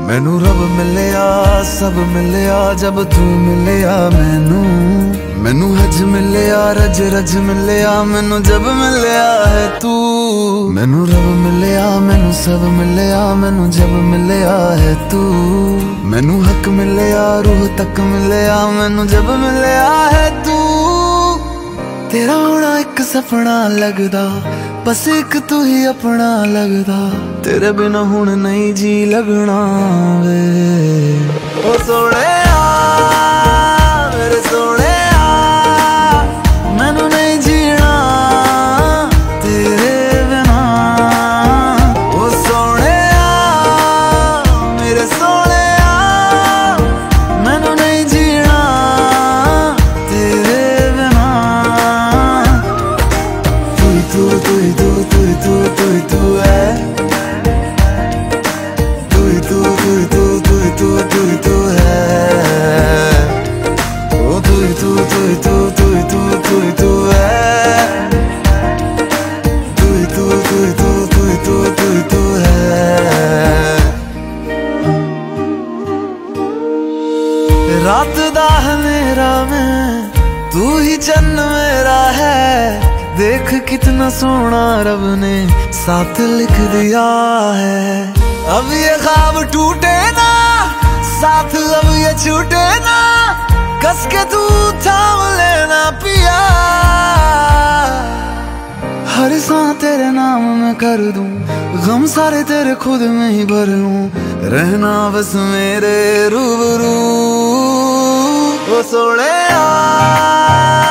मैनू रब मिलिया सब मिलिया जब तू मिलिया मैनू हज मिलिया रज रज मिलिया मैनू जब मिलिया है तू। मैनू रब मिलिया मैनू सब मिलिया मैनू जब मिलिया है तू। मैनू हक मिलिया रूह तक मिलिया मैनू जब मिलिया है तू। तेरा होना एक सपना लगदा बस एक तू ही अपना लगदा। तेरे बिना हुण नहीं जी लगना वे ओ सोहणिया मेरे सोहणिया मैनू नहीं जीना तेरे बिना। ओ सोहणिया मेरे सोहणिया मैनू नहीं जीना तेरे बिना। तू तू तू तू तू तू तू है तू तू तू तू तू तू तू है ओ तू तू तू तू तू तू तू तू है तू तू तू तू तू तू तू है। रात दा अंधेरा में तू ही चन्न मेरा है। देख कितना सोना रब ने साथ लिख दिया है। अब ये ख्वाब टूटे ना साथ अब ये छूटे ना। कस के तू थाम लेना पिया। हर सांस तेरे नाम में कर दूं गम सारे तेरे खुद में ही भर लूं। रहना बस मेरे रूबरू ओ सोहणिया।